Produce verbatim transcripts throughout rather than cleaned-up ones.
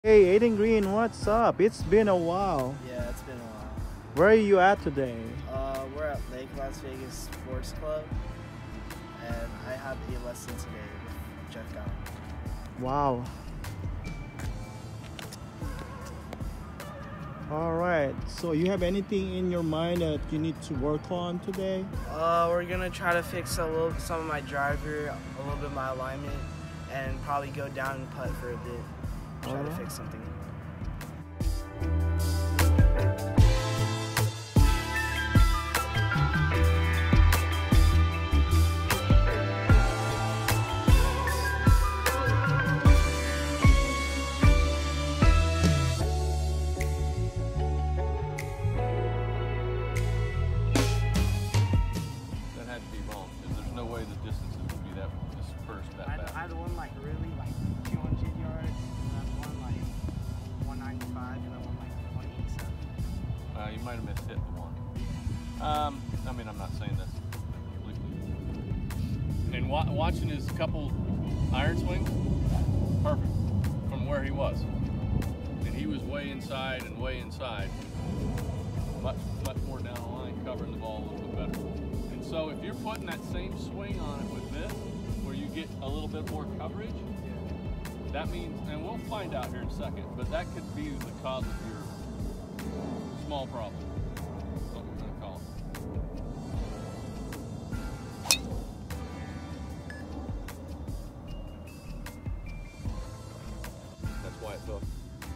Hey, Aiden Green, what's up? It's been a while. Yeah, it's been a while. Where are you at today? Uh, we're at Lake Las Vegas Sports Club, and I have a lesson today with Jeff Gowen. Wow. All right. So you have anything in your mind that you need to work on today? Uh, we're gonna try to fix a little, some of my driver, a little bit of my alignment, and probably go down and putt for a bit. Try All to right. fix something. That had to be wrong, because there's no way the distances would be that dispersed that I had, bad. I had one like really like two hundred yards, and then one like one ninety-five, and then one like one eighty-seven. Uh, you might have missed hit the one. Um, I mean, I'm not saying that's completely. And wa watching his couple iron swings, perfect from where he was. And he was way inside and way inside, much, much more down the line, covering the ball a little bit better. And so if you're putting that same swing on it with this, where you get a little bit more coverage, that means, and we'll find out here in a second, but that could be the cause of your small problem. That's what we're going to call it. That's why it's hooked.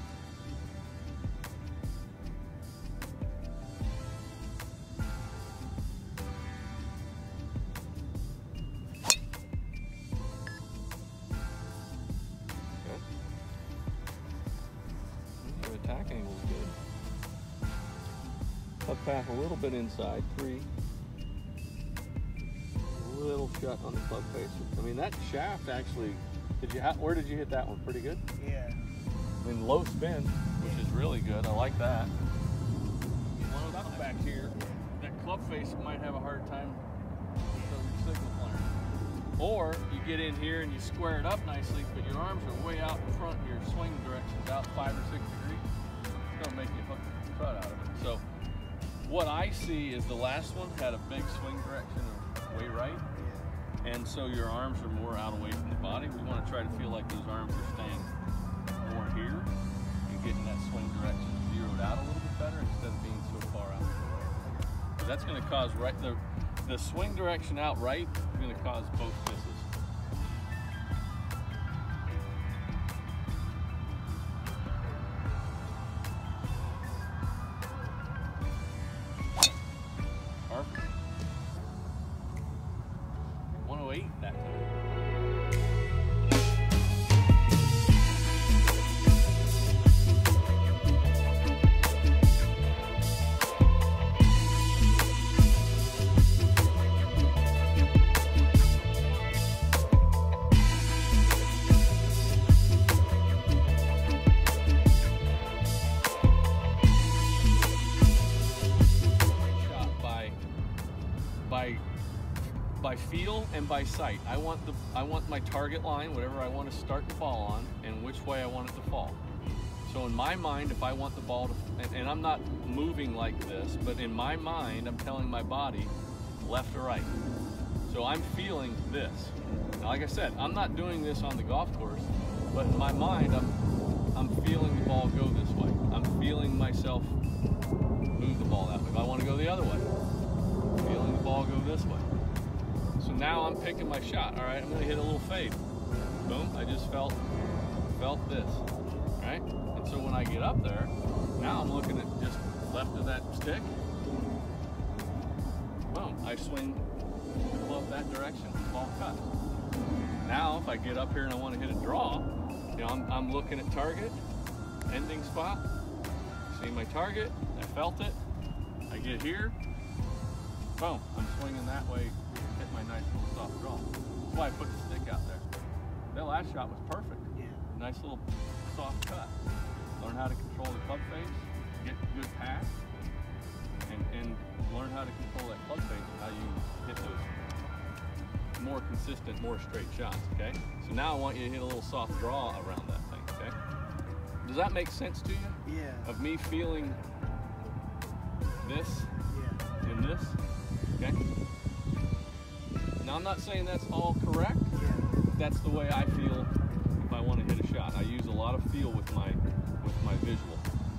Okay. Your attack angle is good. Putt path a little bit inside, three. A little shut on the club face. I mean, that shaft actually, did you ha where did you hit that one? Pretty good? Yeah. I mean, low spin, which is really good. I like that. You load up back here, that club face might have a hard time with the signal flare. Or you get in here and you square it up nicely, but your arms are way out in front, your swing direction's out five or six degrees. It's gonna make you hook the crud out of it. So what I see is the last one had a big swing direction of way right. And so your arms are more out away from the body. We want to try to feel like those arms are staying more here and getting that swing direction zeroed out a little bit better instead of being so far out. So that's going to cause right the the swing direction out right is going to cause both misses. Perfect. one oh eight that time. Shot by by by feel and by sight. I want the I want my target line, whatever I want to start the ball on, and which way I want it to fall. So in my mind, if I want the ball to, and, and I'm not moving like this, but in my mind, I'm telling my body left or right. So I'm feeling this. Now, like I said, I'm not doing this on the golf course, but in my mind, I'm I'm feeling the ball go this way. I'm feeling myself move the ball that way. If I want to go the other way, feeling the ball go this way. So now I'm picking my shot. All right, I'm going to hit a little fade. Boom, I just felt felt this. All right, and so when I get up there, now I'm looking at just left of that stick. Boom, I swing the club that direction, ball cuts. Now if I get up here and I want to hit a draw, you know, I'm, I'm looking at target, ending spot, see my target, I felt it, I get here, boom, I'm swinging that way, hit my nice little soft draw. That's why I put the stick out there. That last shot was perfect. Yeah. Nice little soft cut. Learn how to control the club face, get good pass, and, and learn how to control that club face and how you hit those more consistent, more straight shots, okay? So now I want you to hit a little soft draw around that thing, okay? does that make sense to you? Yeah. Of me feeling this Yeah. and this, okay? Now I'm not saying that's all correct. Yeah. That's the way I feel if I want to hit a shot. I use a lot of feel with my with my visual.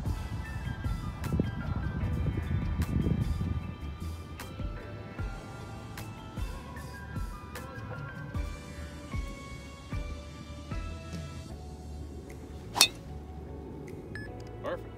Perfect.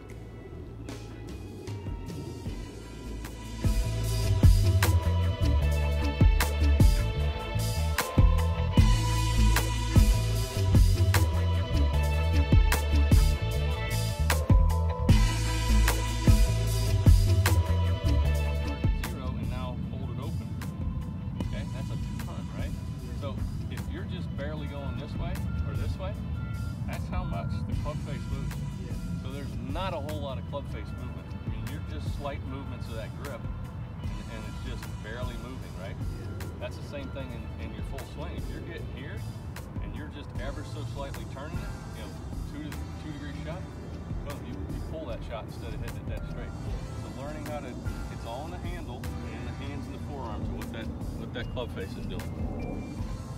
Zero and now hold it open. Okay, that's a ton, right? So if you're just barely going this way or this way, that's how much the club face moves. Yeah. So there's not a whole lot of club face movement. I mean, you're just slight movements of that grip, and, and it's just barely moving, right? That's the same thing in, in your full swing. If you're getting here, and you're just ever so slightly turning it, you know, two to two degree shot, boom, you, you pull that shot instead of hitting it dead straight. So learning how to, it's all in the handle and the hands and the forearms are what that what that club face is doing.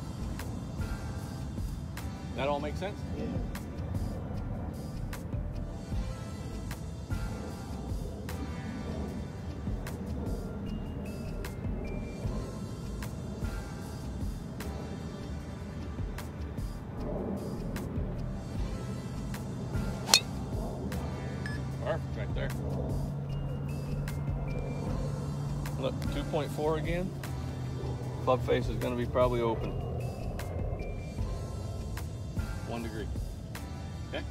That all make sense? Yeah. Perfect, right there. Look, two point four again. Club face is going to be probably open. One degree. Okay.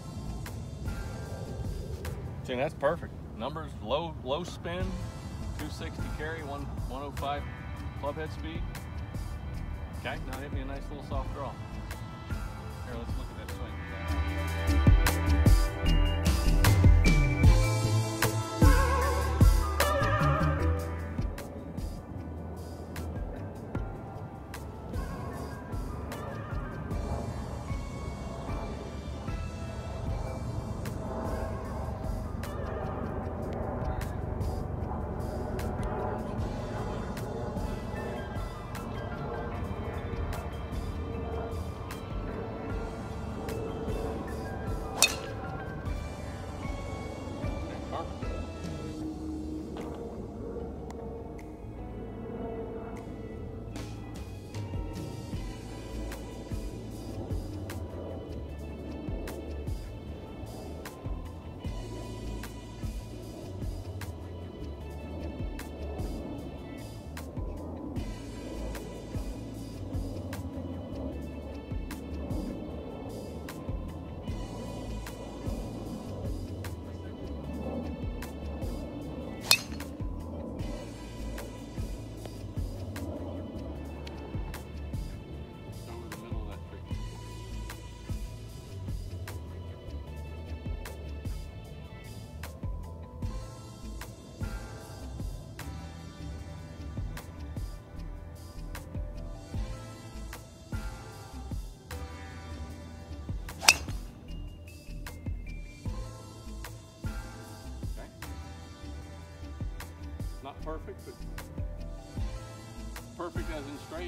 See, that's perfect. Numbers, low low spin, two sixty carry, one, one oh five club head speed. Okay, now hit me a nice little soft draw. Here, let's look at that swing. Not perfect, but perfect as in straight.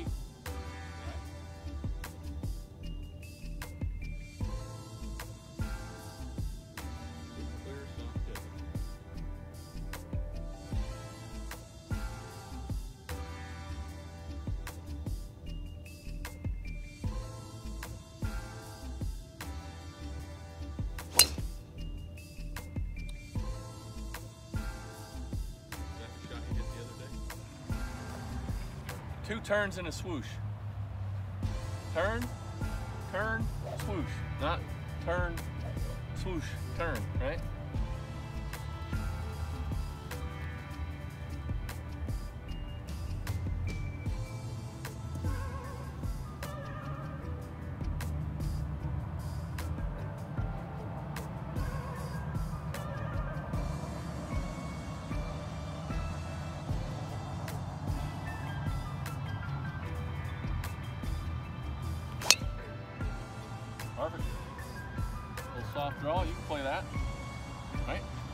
Clear, soft tip. Two turns and a swoosh. Turn, turn, swoosh. Not turn, swoosh, turn, right? Perfect. A little soft draw. draw, you can play that, right?